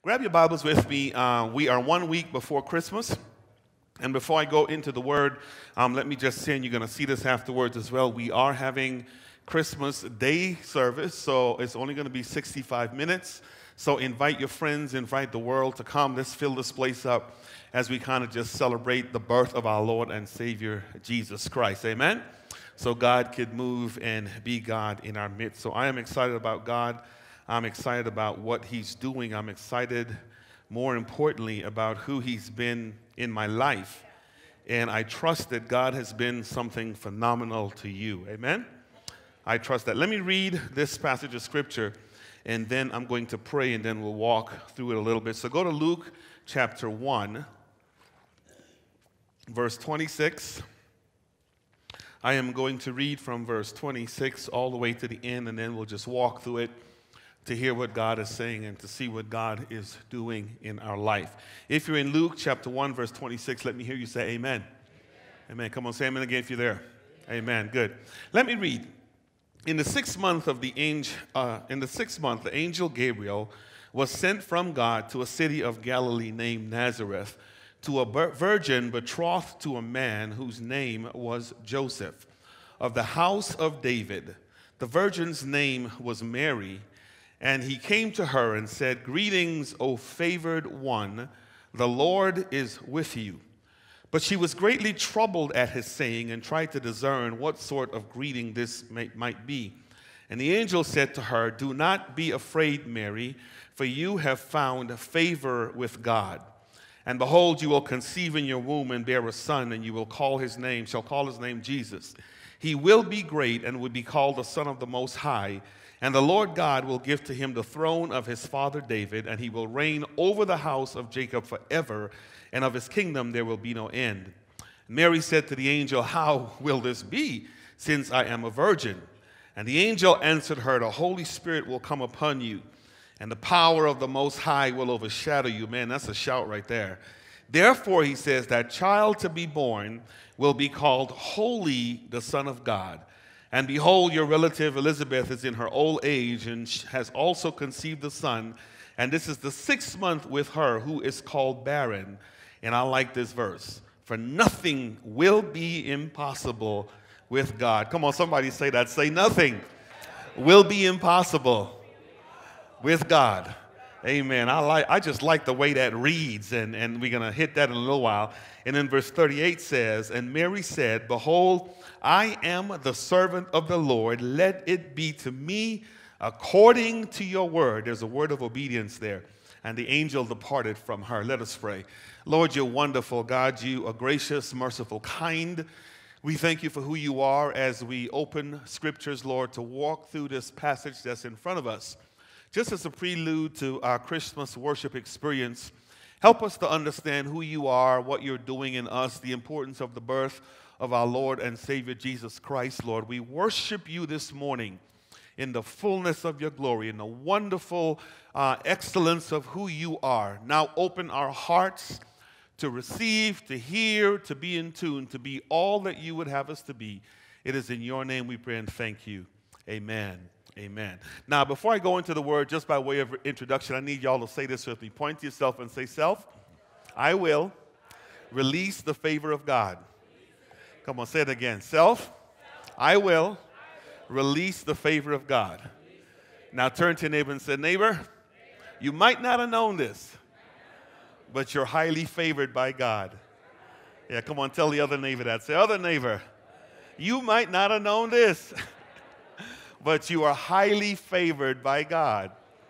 Grab your Bibles with me. We are 1 week before Christmas. And before I go into the Word, let me just say, and you're going to see this afterwards as well, we are having Christmas Day service, so it's only going to be 65 minutes. So invite your friends, invite the world to come. Let's fill this place up as we kind of just celebrate the birth of our Lord and Savior, Jesus Christ. Amen? So God could move and be God in our midst. So I am excited about God. I'm excited about what He's doing. I'm excited, more importantly, about who He's been in my life. And I trust that God has been something phenomenal to you. Amen? I trust that. Let me read this passage of Scripture, and then I'm going to pray, and then we'll walk through it a little bit. So go to Luke chapter 1, verse 26. I am going to read from verse 26 all the way to the end, and then we'll just walk through it to hear what God is saying and to see what God is doing in our life. If you're in Luke chapter 1, verse 26, let me hear you say amen. Amen. Come on, say amen again if you're there. Amen. Good. Let me read. In the sixth month, the angel Gabriel was sent from God to a city of Galilee named Nazareth to a virgin betrothed to a man whose name was Joseph, of the house of David. The virgin's name was Mary. And he came to her and said, "Greetings, O favored one, the Lord is with you." But she was greatly troubled at his saying and tried to discern what sort of greeting this might be. And the angel said to her, "Do not be afraid, Mary, for you have found favor with God. And behold, you will conceive in your womb and bear a son, and you shall call his name Jesus. He will be great and will be called the Son of the Most High. And the Lord God will give to him the throne of his father David, and he will reign over the house of Jacob forever, and of his kingdom there will be no end." Mary said to the angel, "How will this be, since I am a virgin?" And the angel answered her, "The Holy Spirit will come upon you, and the power of the Most High will overshadow you." Man, that's a shout right there. "Therefore," he says, "that child to be born will be called Holy, the Son of God. And behold, your relative Elizabeth is in her old age and has also conceived a son. And this is the 6th month with her who is called barren." And I like this verse. "For nothing will be impossible with God." Come on, somebody say that. Say, nothing will be impossible with God. Amen. I just like the way that reads, and we're going to hit that in a little while. And then verse 38 says, "And Mary said, Behold, I am the servant of the Lord. Let it be to me according to your word." There's a word of obedience there. And the angel departed from her. Let us pray. Lord, you're wonderful. God, you are gracious, merciful, kind. We thank you for who you are as we open scriptures, Lord, to walk through this passage that's in front of us. Just as a prelude to our Christmas worship experience, help us to understand who you are, what you're doing in us, the importance of the birth of our Lord and Savior Jesus Christ, Lord. We worship you this morning in the fullness of your glory, in the wonderful excellence of who you are. Now open our hearts to receive, to hear, to be in tune, to be all that you would have us to be. It is in your name we pray and thank you. Amen. Amen. Now, before I go into the word, just by way of introduction, I need y'all to say this with me. Point to yourself and say, "Self, I will release the favor of God." Come on, say it again. Self, I will release the favor of God. Now turn to your neighbor and say, "Neighbor, you might not have known this, but you're highly favored by God." Yeah, come on, tell the other neighbor that. Say, "Other neighbor, you might not have known this, but you are highly favored by God."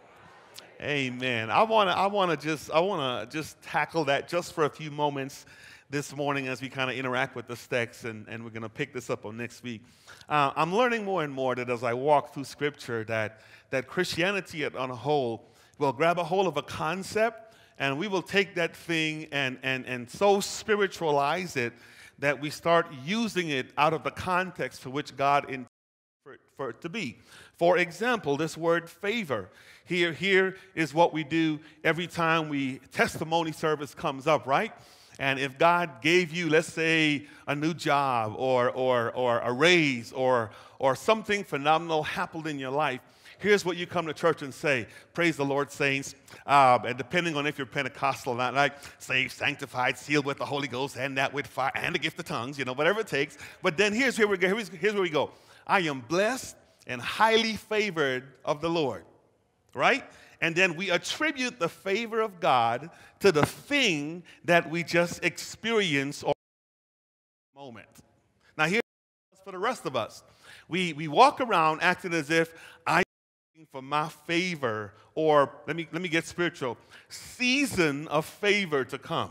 Amen. I want to just tackle that just for a few moments this morning as we kind of interact with this text, and we're going to pick this up on next week. I'm learning more and more that as I walk through Scripture that Christianity on a whole will grab a hold of a concept, and we will take that thing and so spiritualize it that we start using it out of the context for which God intended for it to be. For example, this word favor. Here is what we do every time testimony service comes up, right? And if God gave you, let's say, a new job or a raise or something phenomenal happened in your life, here's what you come to church and say. Praise the Lord, saints. And depending on if you're Pentecostal or not, like saved, sanctified, sealed with the Holy Ghost, and that with fire, and the gift of tongues, whatever it takes. But then here's where we go. I am blessed and highly favored of the Lord, right? And then we attribute the favor of God to the thing that we just experienced or moment. Now here's for the rest of us. We walk around acting as if I'm looking for my favor, or let me get spiritual, season of favor to come.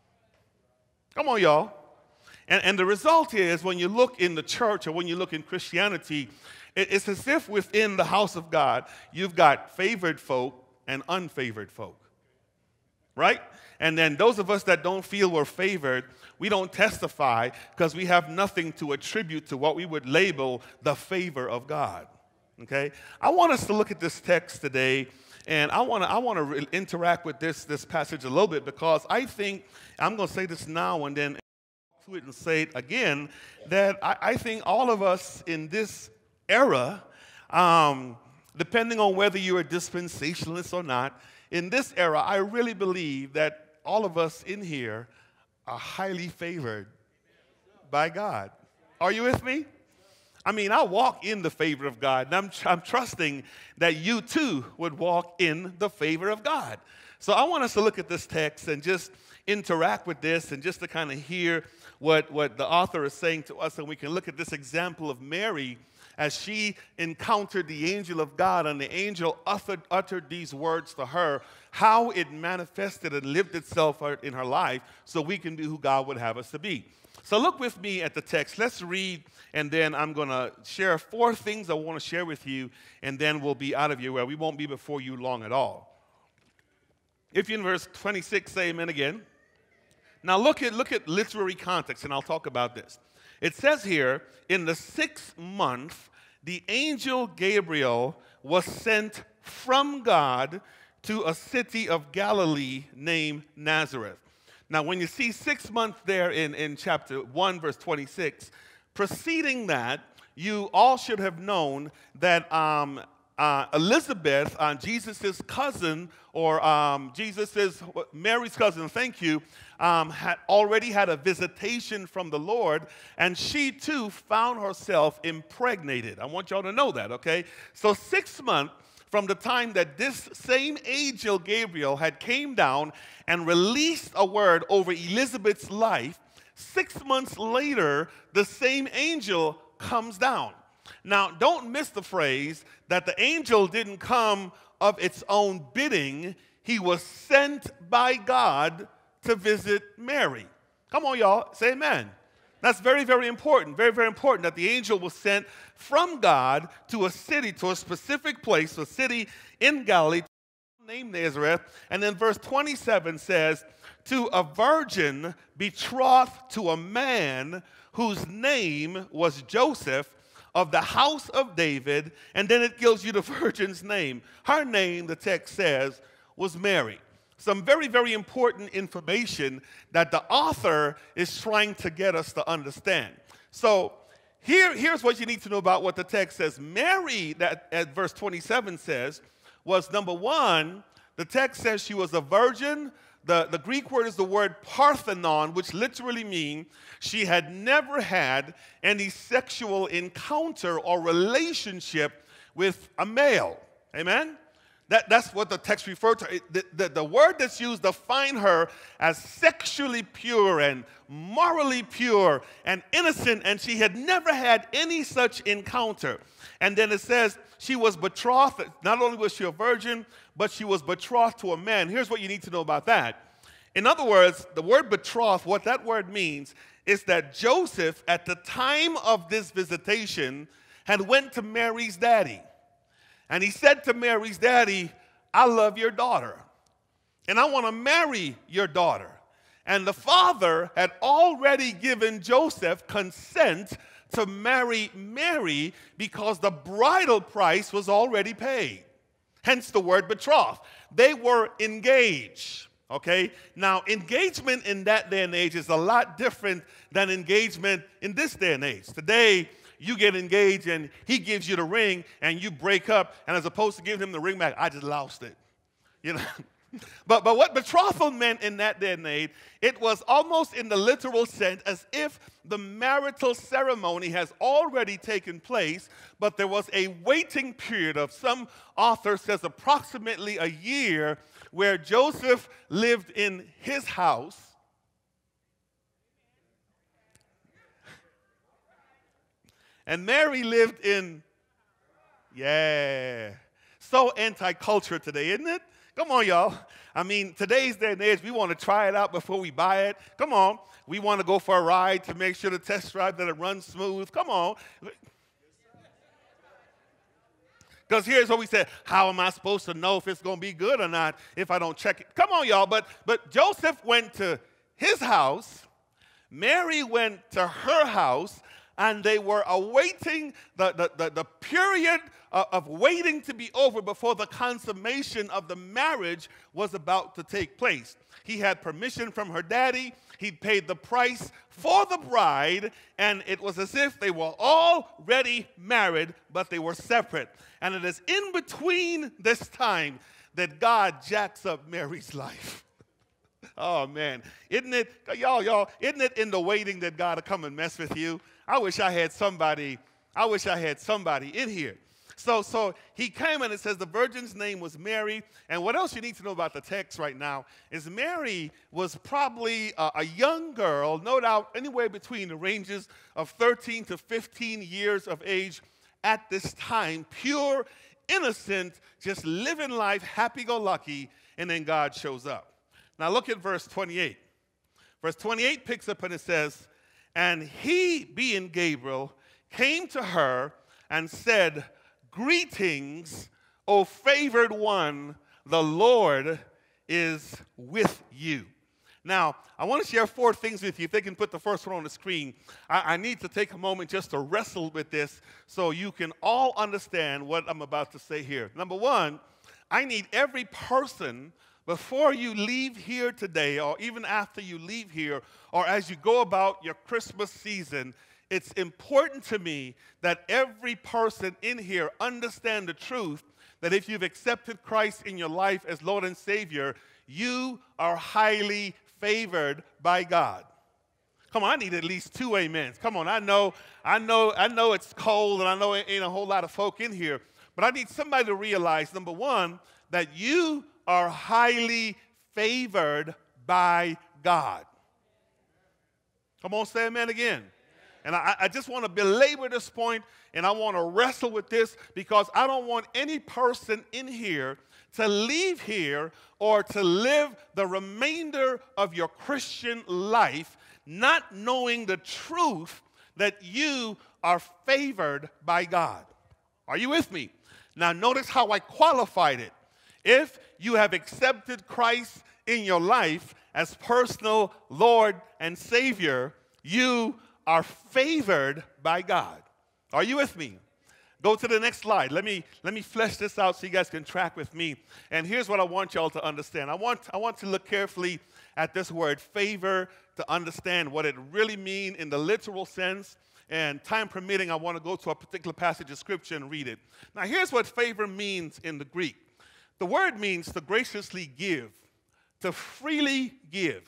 Come on, y'all. And the result is when you look in the church or when you look in Christianity, it's as if within the house of God, you've got favored folk and unfavored folk, right? And then those of us that don't feel we're favored, we don't testify because we have nothing to attribute to what we would label the favor of God, okay? I want us to look at this text today, and I want to interact with this passage a little bit because I think, I'm going to say this now and then to it and say it again, that I think all of us in this era, depending on whether you're a dispensationalist or not, in this era, I really believe that all of us in here are highly favored by God. Are you with me? I mean, I walk in the favor of God, and I'm trusting that you too would walk in the favor of God. So I want us to look at this text and just interact with this and just to kind of hear what the author is saying to us, and we can look at this example of Mary as she encountered the angel of God, and the angel uttered these words to her, how it manifested and lived itself out in her life so we can be who God would have us to be. So look with me at the text. Let's read, and then I'm going to share 4 things I want to share with you, and then we'll be out of your way. We won't be before you long at all. If you're in verse 26, say amen again. Now look at literary context, and I'll talk about this. It says here, in the 6th month, the angel Gabriel was sent from God to a city of Galilee named Nazareth. Now, when you see 6 months there in chapter 1, verse 26, preceding that, you all should have known that Elizabeth, Jesus' cousin, or Mary's cousin, thank you, had already had a visitation from the Lord, and she too found herself impregnated. I want y'all to know that, okay? So 6 months from the time that this same angel Gabriel had came down and released a word over Elizabeth's life, 6 months later, the same angel comes down. Now, don't miss the phrase that the angel didn't come of its own bidding. He was sent by God to visit Mary. Come on, y'all. Say amen. That's very, very important. Very, very important that the angel was sent from God to a city, to a specific place, a city in Galilee named Nazareth. And then verse 27 says, to a virgin betrothed to a man whose name was Joseph, of the house of David, and then it gives you the virgin's name. Her name, the text says, was Mary. Some very, very important information that the author is trying to get us to understand. So here's what you need to know about what the text says. Mary, that at verse 27 says, was number one, the text says she was a virgin. The Greek word is the word parthenon, which literally means she had never had any sexual encounter or relationship with a male. Amen? That's what the text refers to. The word that's used to define her as sexually pure and morally pure and innocent, and she had never had any such encounter. And then it says she was betrothed. Not only was she a virgin, but she was betrothed to a man. Here's what you need to know about that. In other words, the word betrothed, what that word means is that Joseph, at the time of this visitation, had went to Mary's daddy. And he said to Mary's daddy, I love your daughter, and I want to marry your daughter. And the father had already given Joseph consent to marry Mary because the bridal price was already paid. Hence the word betrothed. They were engaged, okay? Now, engagement in that day and age is a lot different than engagement in this day and age. Today, you get engaged and he gives you the ring and you break up, and as opposed to giving him the ring back, I just lost it. You know? But what betrothal meant in that day and age, it was almost in the literal sense as if the marital ceremony has already taken place, but there was a waiting period of, some author says, approximately a year, where Joseph lived in his house. And Mary lived in, so anti-culture today, isn't it? Come on, y'all. I mean, today's day and age, we want to try it out before we buy it. Come on. We want to go for a ride to make sure the test drive that it runs smooth. Come on. Because here's what we said. How am I supposed to know if it's going to be good or not if I don't check it? Come on, y'all. But Joseph went to his house. Mary went to her house. And they were awaiting the period of waiting to be over before the consummation of the marriage was about to take place. He had permission from her daddy. He'd paid the price for the bride, and it was as if they were already married, but they were separate. And it is in between this time that God jacks up Mary's life. Oh, man. Isn't it, y'all, isn't it in the waiting that God will come and mess with you? I wish I had somebody in here. So he came and it says the virgin's name was Mary. And what else you need to know about the text right now is Mary was probably a young girl, no doubt anywhere between the ranges of 13 to 15 years of age at this time, pure, innocent, just living life, happy-go-lucky, and then God shows up. Now look at verse 28. Verse 28 picks up and it says, and he, being Gabriel, came to her and said, greetings, O favored one, the Lord is with you. Now, I want to share 4 things with you. If they can put the first one on the screen, I need to take a moment just to wrestle with this so you can all understand what I'm about to say here. Number 1, I need every person, before you leave here today, or even after you leave here, or as you go about your Christmas season, it's important to me that every person in here understand the truth that if you've accepted Christ in your life as Lord and Savior, you are highly favored by God. Come on, I need at least 2 amens. Come on, I know it's cold, and I know it ain't a whole lot of folk in here, but I need somebody to realize, number 1, that you are highly favored by God. Come on, say amen again. And I just want to belabor this point, and I want to wrestle with this because I don't want any person in here to leave here or to live the remainder of your Christian life not knowing the truth that you are favored by God. Are you with me? Now notice how I qualified it. If you have accepted Christ in your life as personal Lord and Savior, you are favored by God. Are you with me? Go to the next slide. Let me flesh this out so you guys can track with me. And here's what I want y'all to understand. I want to look carefully at this word favor to understand what it really means in the literal sense. And time permitting, I want to go to a particular passage of Scripture and read it. Now, here's what favor means in the Greek. The word means to graciously give, to freely give.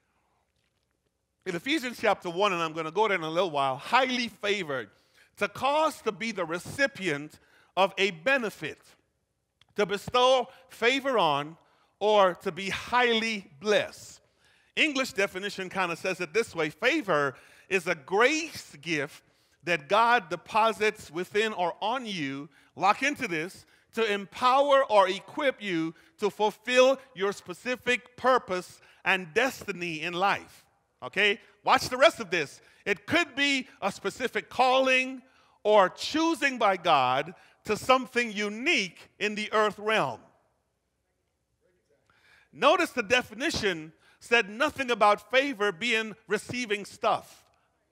In Ephesians chapter 1, and I'm going to go there in a little while, highly favored, to cause to be the recipient of a benefit, to bestow favor on, or to be highly blessed. English definition kind of says it this way: favor is a grace gift that God deposits within or on you, lock into this, to empower or equip you to fulfill your specific purpose and destiny in life. Okay? Watch the rest of this. It could be a specific calling or choosing by God to something unique in the earth realm. Notice the definition said nothing about favor being receiving stuff.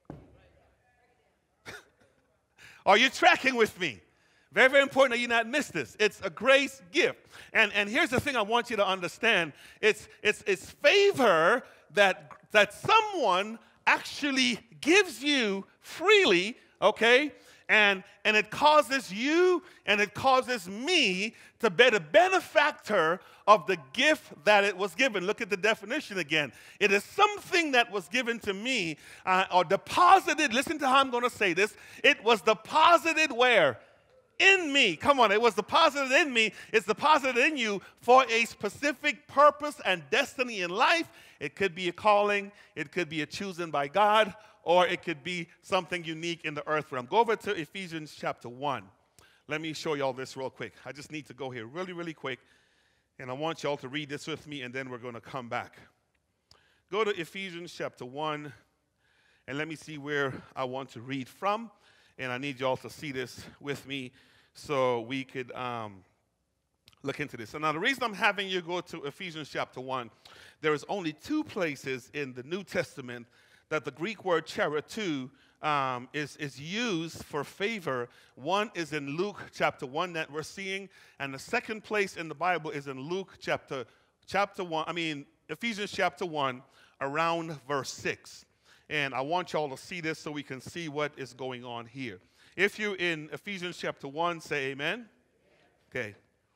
Are you tracking with me? Very, very important that you not miss this. It's a grace gift. And here's the thing I want you to understand. It's favor that someone actually gives you freely, okay? And it causes you and it causes me to be the benefactor of the gift that it was given. Look at the definition again. It is something that was given to me or deposited. Listen to how I'm going to say this. It was deposited where? In me. Come on, it was deposited in me. It's deposited in you for a specific purpose and destiny in life. It could be a calling. It could be a choosing by God. Or it could be something unique in the earth realm. Go over to Ephesians chapter 1. Let me show y'all this real quick. I just need to go here really, really quick. And I want y'all to read this with me, and then we're going to come back. Go to Ephesians chapter 1, and let me see where I want to read from. And I need y'all to see this with me so we could look into this. So now the reason I'm having you go to Ephesians chapter 1, there is only 2 places in the New Testament that the Greek word charitou is used for favor. One is in Luke chapter 1 that we're seeing, and the second place in the Bible is in Luke chapter 1, Ephesians chapter 1, around verse 6. And I want y'all to see this so we can see what is going on here. If you're in Ephesians chapter 1, say amen. Okay.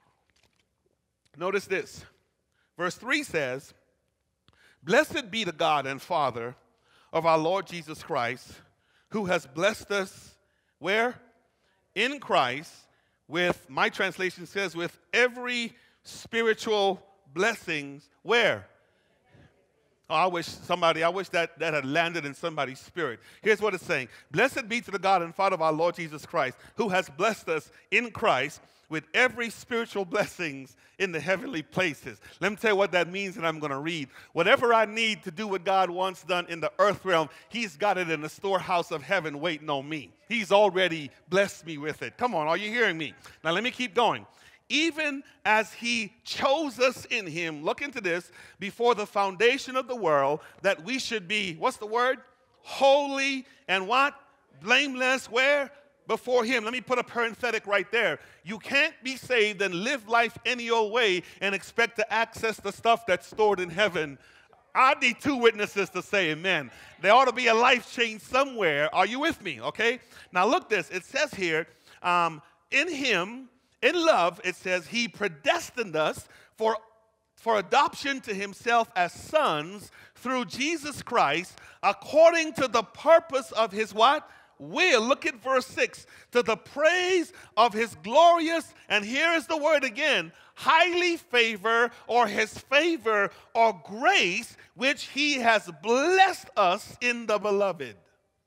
Notice this. Verse 3 says, "Blessed be the God and Father of our Lord Jesus Christ, who has blessed us," where? In Christ, with, my translation says, with every spiritual blessings, where? Oh, I wish that had landed in somebody's spirit. Here's what it's saying. "Blessed be to the God and Father of our Lord Jesus Christ, who has blessed us in Christ with every spiritual blessings in the heavenly places." Let me tell you what that means, and I'm going to read. Whatever I need to do what God wants done in the earth realm, he's got it in the storehouse of heaven waiting on me. He's already blessed me with it. Come on, are you hearing me? Now let me keep going. "Even as he chose us in him," look into this, "before the foundation of the world, that we should be," what's the word? "Holy and" what? "Blameless," where? "Before him." Let me put a parenthetic right there. You can't be saved and live life any old way and expect to access the stuff that's stored in heaven. I need 2 witnesses to say amen. There ought to be a life change somewhere. Are you with me? Okay? Now look this. It says here, in him, in love, it says, he predestined us for adoption to himself as sons through Jesus Christ, according to the purpose of his what? Will. Look at verse 6. "To the praise of his glorious," and here is the word again, "highly favor," or his favor or grace, "which he has blessed us in the beloved."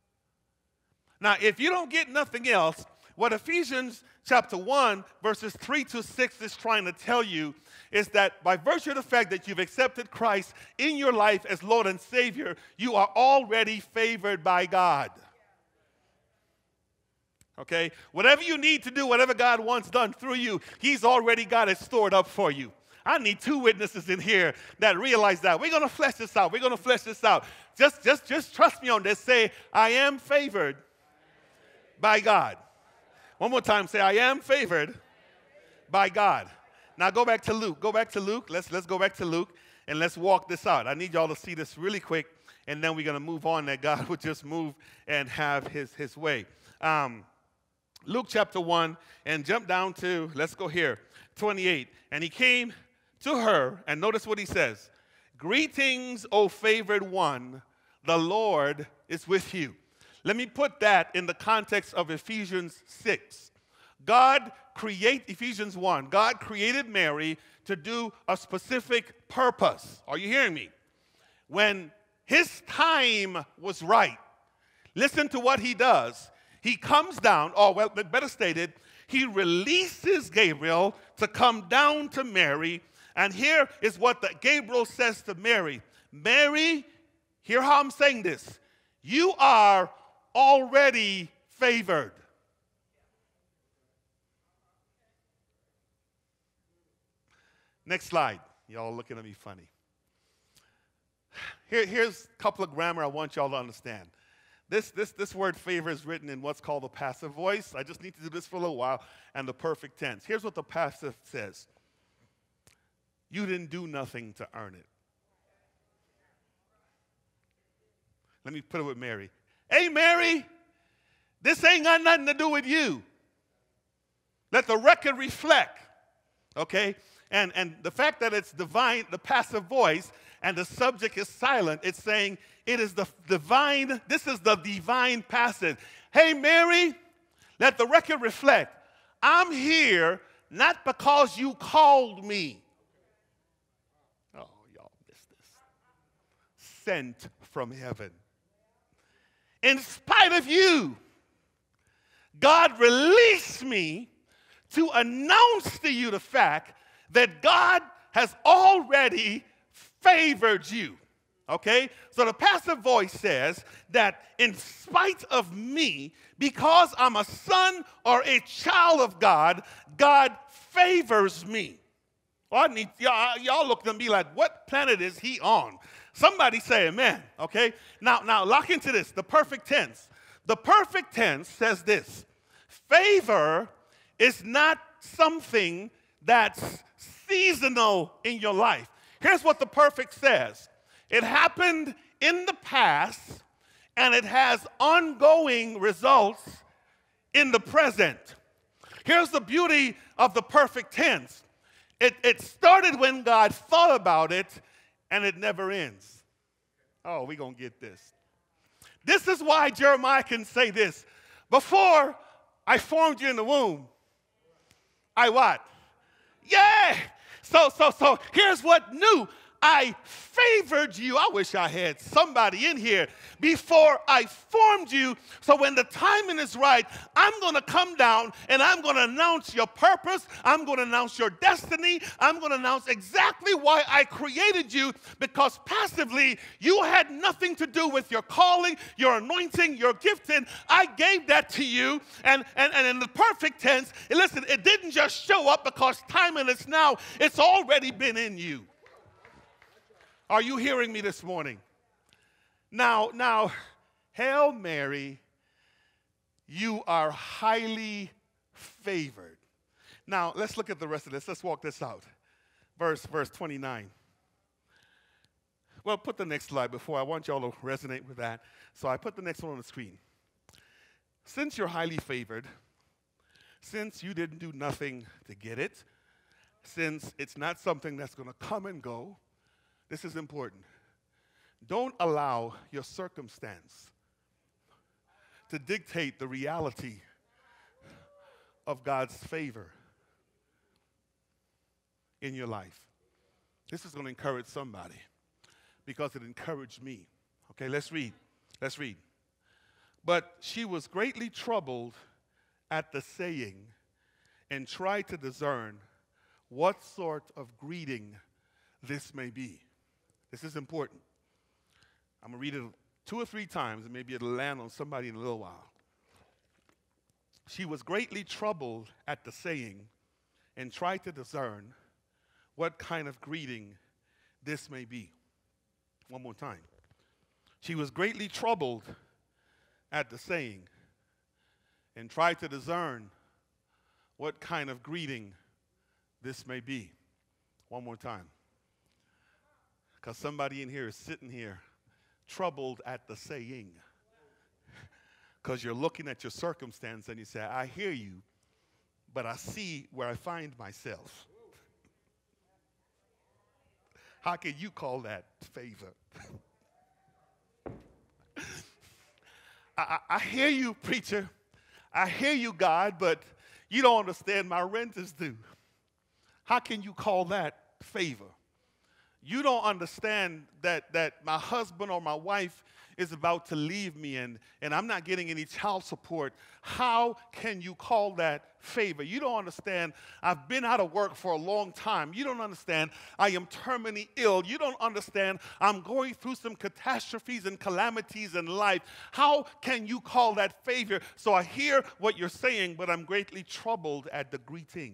Now, if you don't get nothing else, what Ephesians chapter 1, verses 3 to 6 is trying to tell you is that by virtue of the fact that you've accepted Christ in your life as Lord and Savior, you are already favored by God. Okay? Whatever you need to do, whatever God wants done through you, he's already got it stored up for you. I need 2 witnesses in here that realize that. We're going to flesh this out. We're going to flesh this out. Just trust me on this. Say, "I am favored by God." One more time. Say, "I am favored by God." Now go back to Luke. Go back to Luke. Let's go back to Luke, and let's walk this out. I need y'all to see this really quick, and then we're going to move on, that God would just move and have his way. Luke chapter 1, and jump down to, let's go here, 28. "And he came to her," and notice what he says, "Greetings, O favored one, the Lord is with you." Let me put that in the context of Ephesians 6. Ephesians 1, God created Mary to do a specific purpose. Are you hearing me? When his time was right, listen to what he does. He comes down, better stated, he releases Gabriel to come down to Mary. And here is what Gabriel says to Mary. "Mary," hear how I'm saying this, "you are already favored." Next slide. Y'all looking at me funny. Here's a couple of grammar I want y'all to understand. This word favor is written in what's called the passive voice. I just need to do this for a little while, and the perfect tense. Here's what the passive says. You didn't do nothing to earn it. Let me put it with Mary. "Hey, Mary, This ain't got nothing to do with you. Let the record reflect, okay? And the fact that it's divine, the passive voice, and the subject is silent, it's saying it is the divine, this is the divine passive. Hey, Mary, let the record reflect. I'm here not because you called me. Oh, y'all missed this. Sent from heaven. In spite of you, God released me to announce to you the fact that God has already favored you. Okay? So the passive voice says that in spite of me, because I'm a son or a child of God, God favors me. Well, I need y'all look at me like, what planet is he on? Somebody say amen. Okay? Now lock into this, the perfect tense. The perfect tense says this: favor is not something that's seasonal in your life. Here's what the perfect says. It happened in the past, and it has ongoing results in the present. Here's the beauty of the perfect tense. It started when God thought about it, and it never ends. Oh, we're going to get this. This is why Jeremiah can say this. Before I formed you in the womb, I what? Yeah. So here's what new. I favored you. I wish I had somebody in here before I formed you. So when the timing is right, I'm going to come down and I'm going to announce your purpose. I'm going to announce your destiny. I'm going to announce exactly why I created you, because passively you had nothing to do with your calling, your anointing, your gifting. I gave that to you. And in the perfect tense, listen, it didn't just show up because timing is now. It's already been in you. Are you hearing me this morning? Now, Hail Mary, you are highly favored. Now, let's look at the rest of this. Let's walk this out. Verse 29. Well, put the next slide before. I want y'all to resonate with that. So I put the next one on the screen. Since you're highly favored, since you didn't do nothing to get it, since it's not something that's going to come and go, this is important. Don't allow your circumstance to dictate the reality of God's favor in your life. This is going to encourage somebody because it encouraged me. Okay, let's read. Let's read. But she was greatly troubled at the saying and tried to discern what sort of greeting this may be. This is important. I'm going to read it 2 or 3 times, and maybe it'll land on somebody in a little while. She was greatly troubled at the saying and tried to discern what kind of greeting this may be. One more time. She was greatly troubled at the saying and tried to discern what kind of greeting this may be. One more time. Because somebody in here is sitting here troubled at the saying. Because you're looking at your circumstance and you say, I hear you, but I see where I find myself. How can you call that favor? I hear you, preacher. I hear you, God, but you don't understand my rent is due. How can you call that favor? You don't understand that my husband or my wife is about to leave me and I'm not getting any child support. How can you call that favor? You don't understand. I've been out of work for a long time. You don't understand. I am terminally ill. You don't understand. I'm going through some catastrophes and calamities in life. How can you call that favor? So I hear what you're saying, but I'm greatly troubled at the greeting.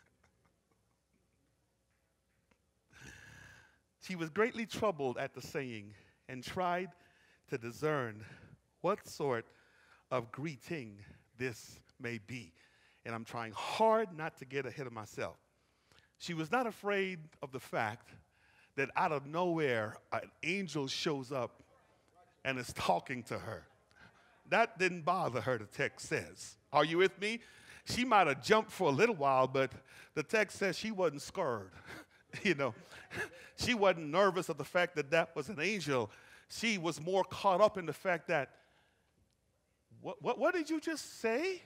She was greatly troubled at the saying and tried to discern what sort of greeting this may be. And I'm trying hard not to get ahead of myself. She was not afraid of the fact that out of nowhere, an angel shows up and is talking to her. that didn't bother her, the text says. Are you with me? She might have jumped for a little while, but the text says she wasn't scared. You know, she wasn't nervous of the fact that that was an angel. She was more caught up in the fact that, what did you just say?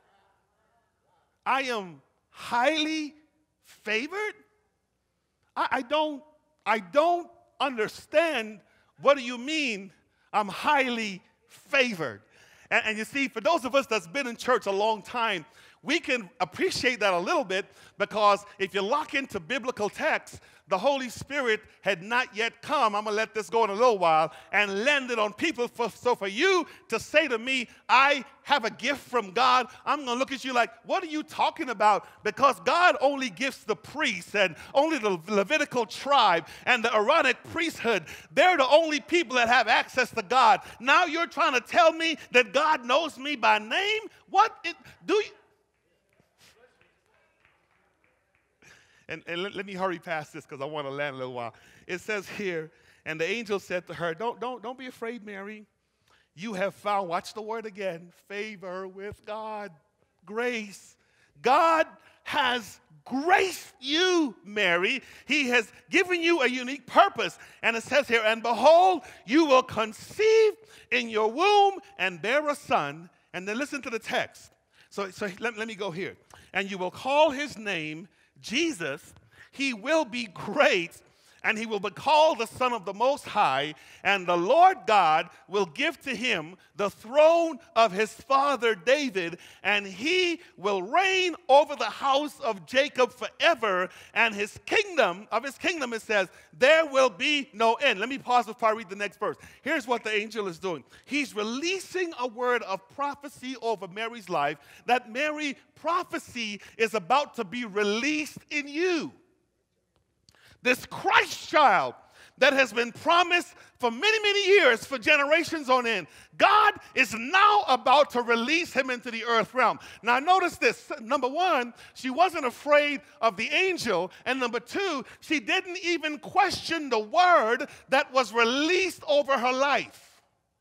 I am highly favored? I don't understand. What do you mean I'm highly favored? And you see, for those of us that's been in church a long time, we can appreciate that a little bit, because if you lock into biblical texts, the Holy Spirit had not yet come. I'm going to let this go in a little while, and landed on people. So for you to say to me, I have a gift from God, I'm going to look at you like, what are you talking about? Because God only gives the priests, and only the Levitical tribe and the Aaronic priesthood. They're the only people that have access to God. Now you're trying to tell me that God knows me by name? Do you? And let me hurry past this because I want to land a little while. It says here, and the angel said to her, don't be afraid, Mary. You have found, watch the word again, favor with God, grace. God has graced you, Mary. He has given you a unique purpose. And it says here, and behold, you will conceive in your womb and bear a son. And then listen to the text. So let me go here. And you will call his name Jesus. He will be great, and he will be called the Son of the Most High, and the Lord God will give to him the throne of his father David, and he will reign over the house of Jacob forever, and his kingdom, it says, there will be no end. Let me pause before I read the next verse. Here's what the angel is doing. He's releasing a word of prophecy over Mary's life, that Mary, prophecy is about to be released in you. This Christ child that has been promised for many, many years, for generations on end, God is now about to release him into the earth realm. Now notice this. Number one, she wasn't afraid of the angel. And number two, she didn't even question the word that was released over her life.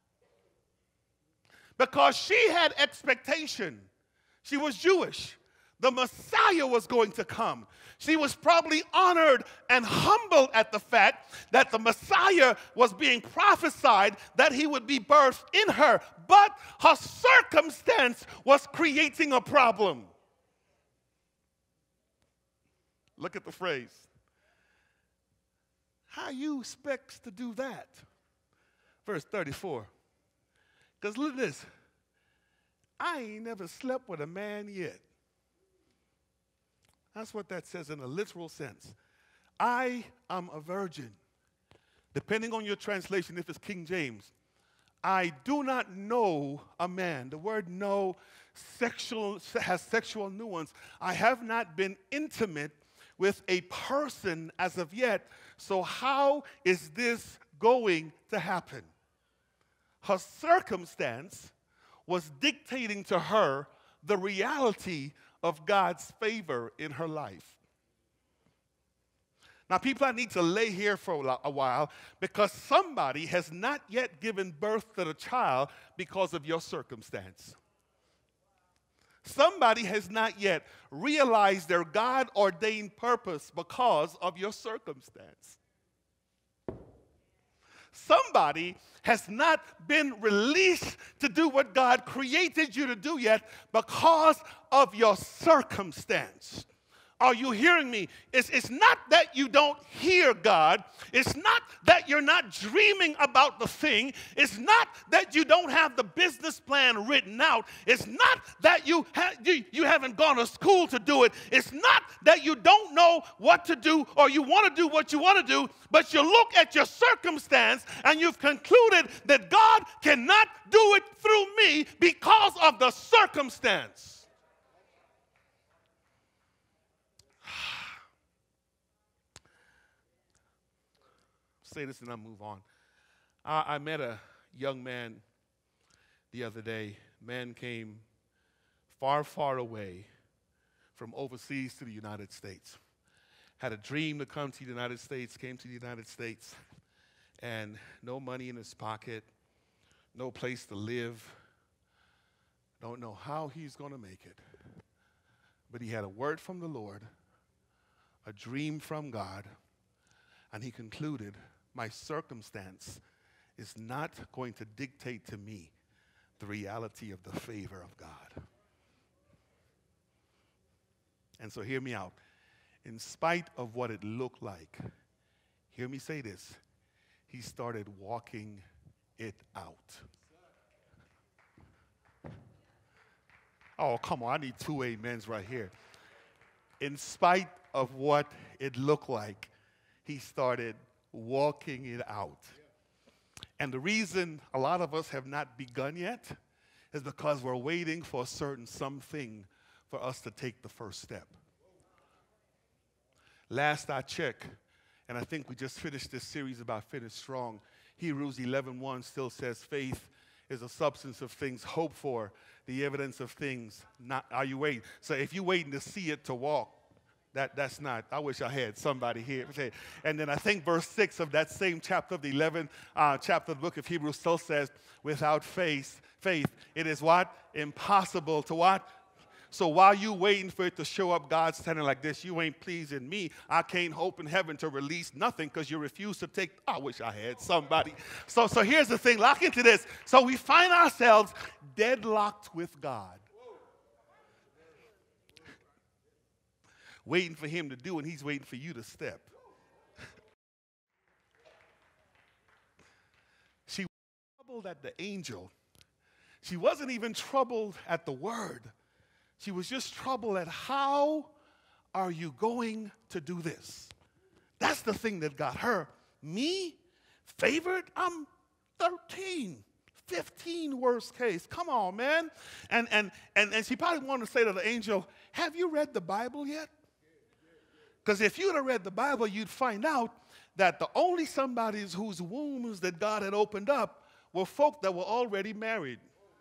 Because she had expectation. She was Jewish. The Messiah was going to come. She was probably honored and humbled at the fact that the Messiah was being prophesied that he would be birthed in her. But her circumstance was creating a problem. Look at the phrase. How you expect to do that? Verse 34. Because look at this. I ain't never slept with a man yet. That's what that says in a literal sense. I am a virgin. Depending on your translation, if it's King James, I do not know a man. The word know has sexual nuance. I have not been intimate with a person as of yet. So how is this going to happen? Her circumstance was dictating to her the reality of God's favor in her life. Now, people, I need to lay here for a while, because somebody has not yet given birth to the child because of your circumstance. Somebody has not yet realized their God-ordained purpose because of your circumstance. Somebody has not been released to do what God created you to do yet because of your circumstance. Are you hearing me? It's not that you don't hear God. It's not that you're not dreaming about the thing. It's not that you don't have the business plan written out. It's not that you haven't gone to school to do it. It's not that you don't know what to do or you want to do what you want to do, but you look at your circumstance and you've concluded that God cannot do it through me because of the circumstance. Say this and I'll move on. I met a young man the other day. Man came far, far away from overseas to the United States. Had a dream to come to the United States, came to the United States, and no money in his pocket, no place to live, Don't know how he's going to make it. But he had a word from the Lord, a dream from God, and he concluded, my circumstance is not going to dictate to me the reality of the favor of God. And so hear me out. In spite of what it looked like, hear me say this, he started walking it out. Oh, come on, I need 2 amens right here. In spite of what it looked like, he started walking it out. And the reason a lot of us have not begun yet is because we're waiting for a certain something for us to take the first step. Last I checked, and I think we just finished this series about Finish Strong, Hebrews 11:1 still says faith is a substance of things hoped for, the evidence of things not. Are you waiting? So if you're waiting to see it to walk, that's not. I wish I had somebody here. And then I think verse 6 of that same chapter of the 11th chapter of the book of Hebrews still says, without faith, it is what? Impossible to what? So while you waiting for it to show up, God's standing like this, you ain't pleasing me. I can't hope in heaven to release nothing because you refuse to take. I wish I had somebody. So here's the thing. Lock into this. So we find ourselves deadlocked with God. Waiting for him to do, and he's waiting for you to step. She was troubled at the angel. She wasn't even troubled at the word. She was just troubled at how are you going to do this? That's the thing that got her. Me, favored, I'm 13, 15 worst case. Come on, man. And she probably wanted to say to the angel, have you read the Bible yet? Because if you'd have read the Bible, you'd find out that the only somebodies whose wombs that God had opened up were folk that were already married.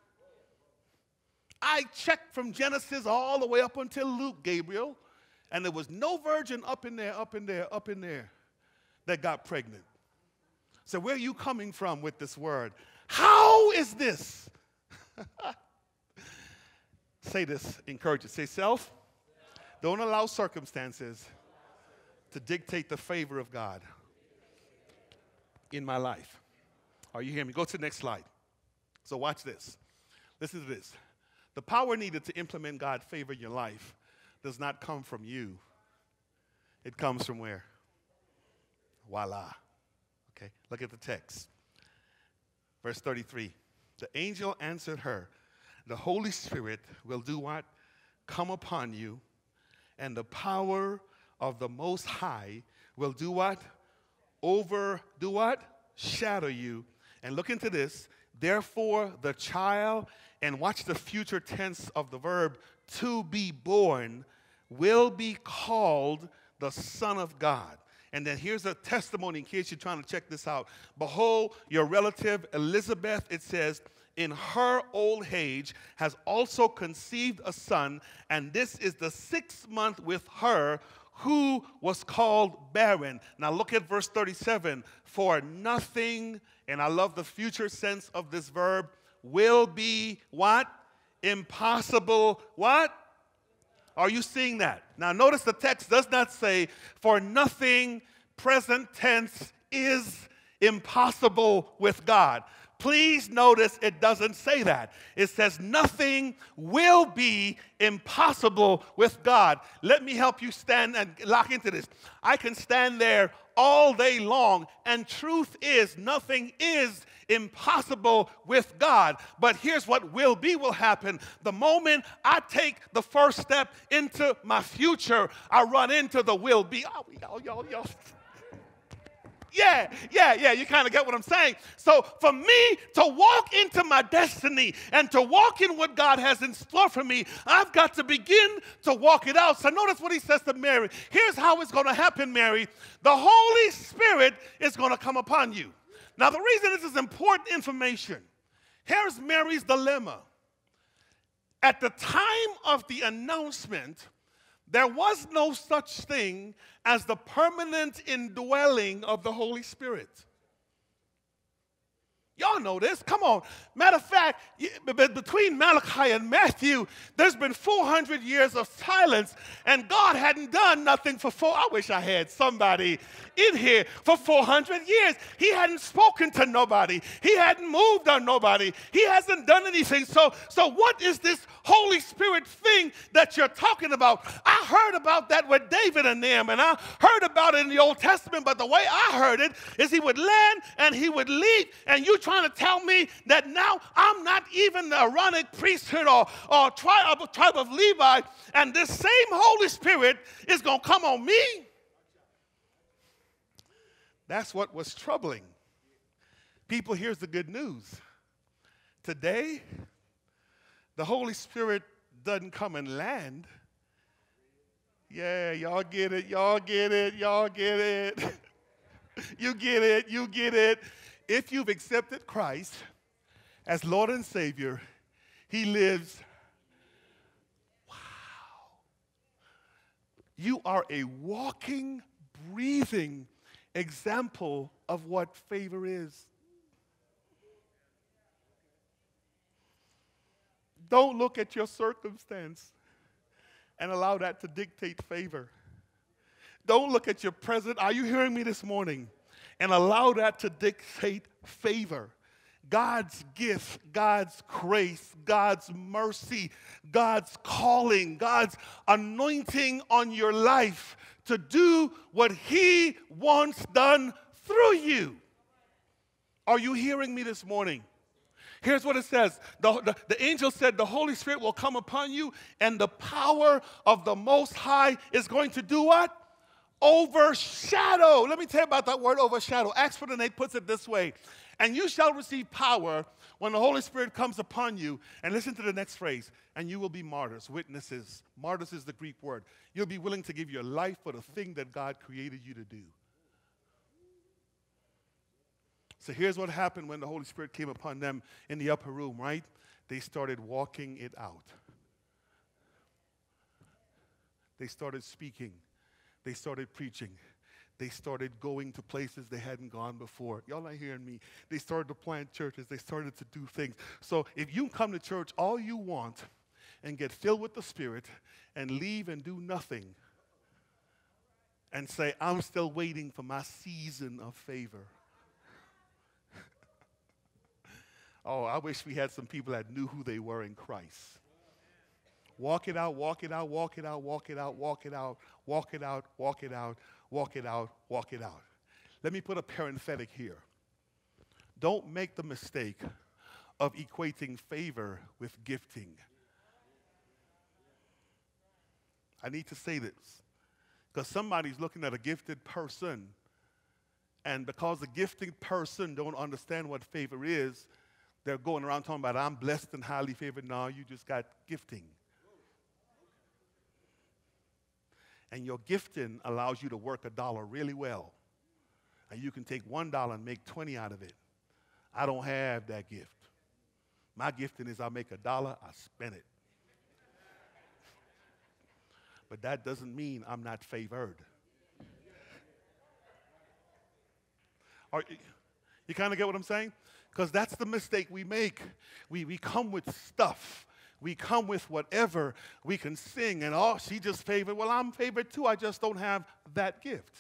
I checked from Genesis all the way up until Luke, Gabriel, and there was no virgin up in there that got pregnant. So where are you coming from with this word? How is this? Say this, encourage it. Say self. Don't allow circumstances to dictate the favor of God in my life. Are you hearing me? Go to the next slide. So watch this. Listen to this. The power needed to implement God's favor in your life does not come from you. It comes from where? Voila. Okay, look at the text. Verse 33. The angel answered her, the Holy Spirit will do what? Come upon you, and the power of the Most High will do what? Do what? Shadow you. And look into this. Therefore, the child, and watch the future tense of the verb, to be born, will be called the Son of God. And then here's a testimony in case you're trying to check this out. Behold, your relative Elizabeth, it says, in her old age has also conceived a son, and this is the 6th month with her who was called barren. Now look at verse 37. For nothing, and I love the future sense of this verb, will be what? Impossible. What? Are you seeing that? Now notice the text does not say, for nothing, present tense, is impossible with God. Please notice it doesn't say that. It says nothing will be impossible with God. Let me help you stand and lock into this. I can stand there all day long, and truth is nothing is impossible with God. But here's what will happen. The moment I take the first step into my future, I run into the will be. Oh, y'all. Yeah, you kind of get what I'm saying. So for me to walk into my destiny and to walk in what God has in store for me, I've got to begin to walk it out. So notice what he says to Mary. Here's how it's going to happen, Mary. The Holy Spirit is going to come upon you. Now the reason this is important information, here's Mary's dilemma. At the time of the announcement, there was no such thing as the permanent indwelling of the Holy Spirit. Y'all know this. Come on. Matter of fact, between Malachi and Matthew, there's been 400 years of silence, and God hadn't done nothing for I wish I had somebody in here for 400 years. He hadn't spoken to nobody. He hadn't moved on nobody. He hasn't done anything. So what is this Holy Spirit thing that you're talking about? I heard about that with David and them, and I heard about it in the Old Testament, but the way I heard it is he would land and he would leave, and you trying to tell me that now I'm not even the Aaronic priesthood or tribe of Levi, and this same Holy Spirit is going to come on me? That's what was troubling. People, here's the good news. Today, the Holy Spirit doesn't come and land. Yeah, y'all get it, y'all get it, y'all get it. You get it, you get it. If you've accepted Christ as Lord and Savior, He lives. Wow. You are a walking, breathing example of what favor is. Don't look at your circumstance and allow that to dictate favor. Don't look at your present. Are you hearing me this morning? And allow that to dictate favor. God's gift, God's grace, God's mercy, God's calling, God's anointing on your life to do what He wants done through you. Are you hearing me this morning? Here's what it says. The angel said, the Holy Spirit will come upon you, and the power of the Most High is going to do what? Overshadow. Let me tell you about that word overshadow. Acts 4:8 puts it this way. And you shall receive power when the Holy Spirit comes upon you. And listen to the next phrase. And you will be martyrs, witnesses. Martyrs is the Greek word. You'll be willing to give your life for the thing that God created you to do. So here's what happened when the Holy Spirit came upon them in the upper room, right? They started walking it out. They started speaking. They started preaching. They started going to places they hadn't gone before. Y'all not hearing me. They started to plant churches. They started to do things. So if you come to church all you want and get filled with the Spirit and leave and do nothing and say, I'm still waiting for my season of favor. Oh, I wish we had some people that knew who they were in Christ. Walk it out, walk it out, walk it out, walk it out, walk it out, walk it out, walk it out, walk it out, walk it out. Let me put a parenthetic here. Don't make the mistake of equating favor with gifting. I need to say this because somebody's looking at a gifted person, and because the gifted person don't understand what favor is, they're going around talking about, I'm blessed and highly favored. No, you just got gifting. And your gifting allows you to work $1 really well. And you can take $1 and make 20 out of it. I don't have that gift. My gifting is I make $1, I spend it. But that doesn't mean I'm not favored. You kind of get what I'm saying? Because that's the mistake we make. We come with stuff. We come with whatever we can sing. And, oh, she just favored. Well, I'm favored too. I just don't have that gift.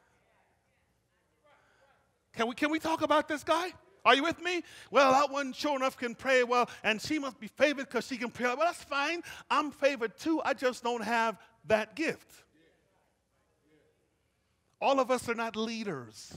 Can we talk about this guy? Are you with me? Well, that one sure enough can pray well, and she must be favored because she can pray. Well, that's fine. I'm favored too. I just don't have that gift. All of us are not leaders.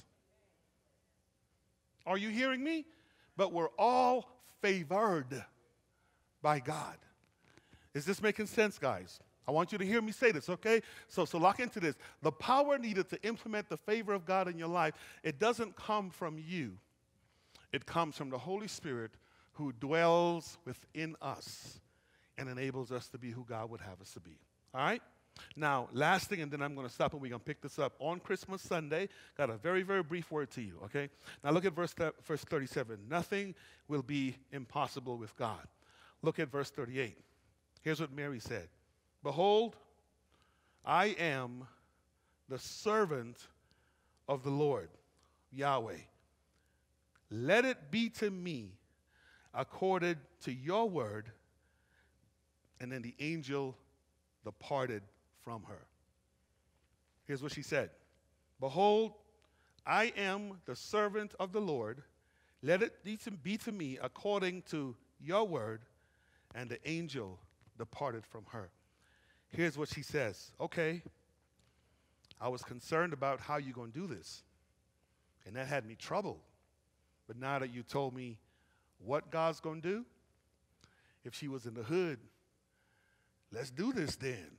Are you hearing me? But we're all favored by God. Is this making sense, guys? I want you to hear me say this, okay? So lock into this. The power needed to implement the favor of God in your life, it doesn't come from you. It comes from the Holy Spirit who dwells within us and enables us to be who God would have us to be. All right? Now, last thing, and then I'm going to stop and we're going to pick this up. On Christmas Sunday, got a very, very brief word to you, okay? Now look at verse 37. Nothing will be impossible with God. Look at verse 38. Here's what Mary said. Behold, I am the servant of the Lord, Yahweh. let it be to me according to your word. And then the angel departed from her. Here's what she said. Behold, I am the servant of the Lord. Let it be to me according to your word. And the angel departed from her. Here's what she says. Okay, I was concerned about how you're going to do this. And that had me troubled. But now that you told me what God's going to do, if she was in the hood, let's do this then.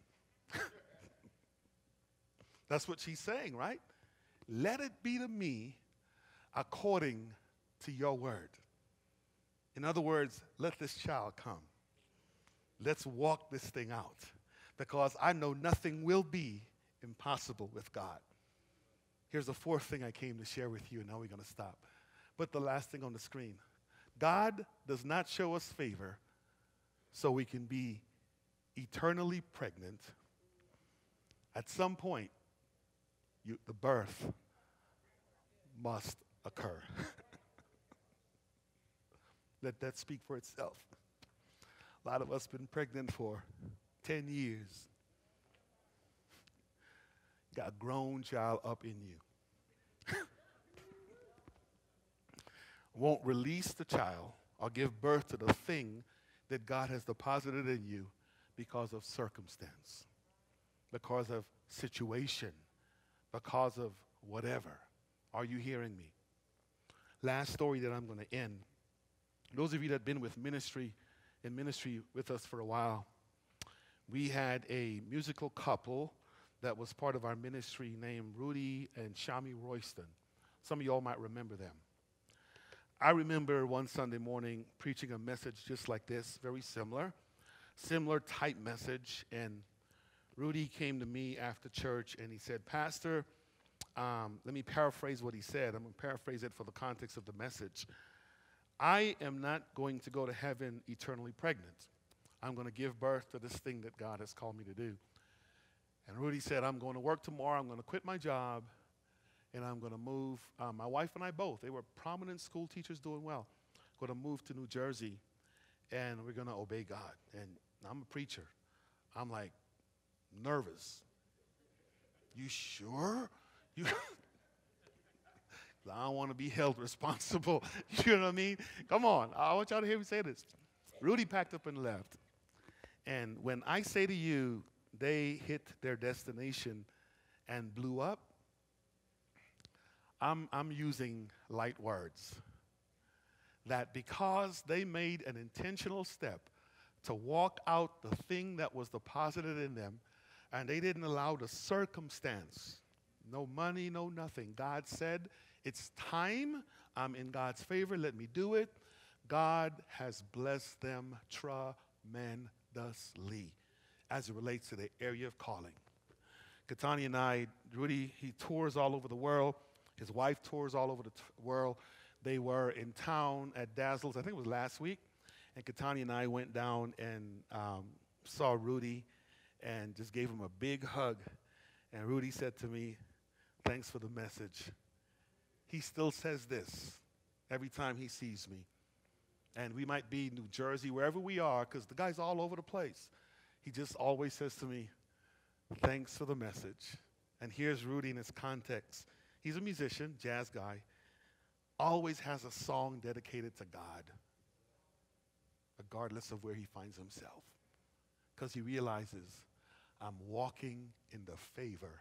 That's what she's saying, right? Let it be to me according to your word. In other words, let this child come. Let's walk this thing out, because I know nothing will be impossible with God. Here's the fourth thing I came to share with you, and now we're going to stop. But the last thing on the screen. God does not show us favor so we can be eternally pregnant. At some point, the birth must occur. Let that speak for itself. A lot of us been pregnant for 10 years. Got a grown child up in you. Won't release the child or give birth to the thing that God has deposited in you because of circumstance, because of situation, because of whatever. Are you hearing me? Last story that I'm going to end. Those of you that have been in ministry with us for a while, we had a musical couple that was part of our ministry named Rudy and Shami Royston. Some of you all might remember them. I remember one Sunday morning preaching a message just like this, very similar type message, and Rudy came to me after church and he said, Pastor, let me paraphrase what he said. I'm going to paraphrase it for the context of the message. I am not going to go to heaven eternally pregnant. I'm going to give birth to this thing that God has called me to do. And Rudy said, I'm going to work tomorrow. I'm going to quit my job, and I'm going to move. My wife and I both, they were prominent school teachers doing well, going to move to New Jersey, and we're going to obey God. And I'm a preacher. I'm like nervous. You sure? I don't want to be held responsible. You know what I mean? Come on. I want y'all to hear me say this. Rudy packed up and left. And when I say to you, they hit their destination and blew up, I'm using light words. That because they made an intentional step to walk out the thing that was deposited in them, and they didn't allow the circumstance, no money, no nothing. God said, it's time. I'm in God's favor. Let me do it. God has blessed them tremendously as it relates to the area of calling. Kotane and I, Rudy, he tours all over the world. His wife tours all over the world. They were in town at Dazzle's, I think it was last week, and Kotane and I went down and saw Rudy and just gave him a big hug. And Rudy said to me, thanks for the message. He still says this every time he sees me. And we might be in New Jersey, wherever we are, because the guy's all over the place. He just always says to me, thanks for the message. And here's Rudy in his context. He's a musician, jazz guy, always has a song dedicated to God, regardless of where he finds himself, because he realizes I'm walking in the favor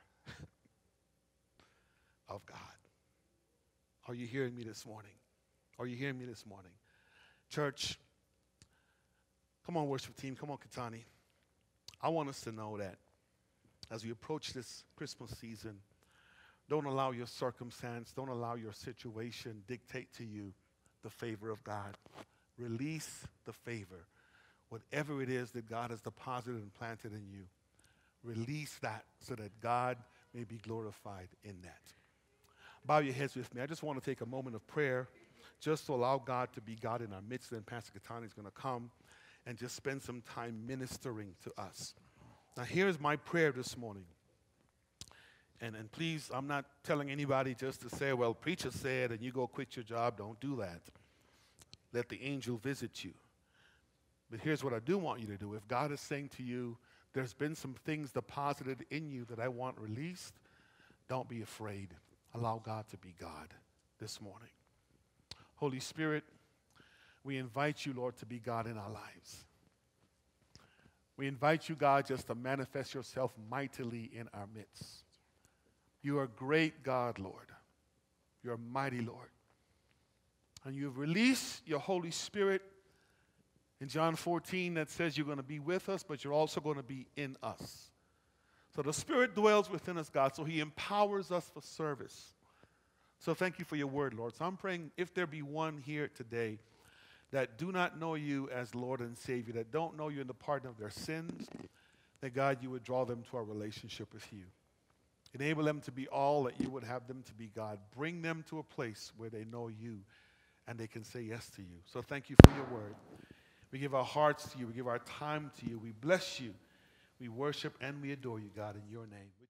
of God. Are you hearing me this morning? Are you hearing me this morning? Church, come on, worship team. Come on, Kotane. I want us to know that as we approach this Christmas season, don't allow your circumstance, don't allow your situation dictate to you the favor of God. Release the favor. Whatever it is that God has deposited and planted in you, release that so that God may be glorified in that. Bow your heads with me. I just want to take a moment of prayer just to allow God to be God in our midst. Then Pastor Kotane is going to come and just spend some time ministering to us. Now, here's my prayer this morning. And please, I'm not telling anybody just to say, well, preacher said, and you go quit your job. Don't do that. Let the angel visit you. But here's what I do want you to do. If God is saying to you, there's been some things deposited in you that I want released, don't be afraid. Allow God to be God this morning. Holy Spirit, we invite you, Lord, to be God in our lives. We invite you, God, just to manifest yourself mightily in our midst. You are a great God, Lord. You're a mighty Lord. And you've released your Holy Spirit in John 14 that says you're going to be with us, but you're also going to be in us. So the Spirit dwells within us, God, so he empowers us for service. So thank you for your word, Lord. So I'm praying if there be one here today that do not know you as Lord and Savior, that don't know you in the pardon of their sins, that God, you would draw them to our relationship with you. Enable them to be all that you would have them to be, God. Bring them to a place where they know you and they can say yes to you. So thank you for your word. We give our hearts to you. We give our time to you. We bless you. We worship and we adore you, God, in your name.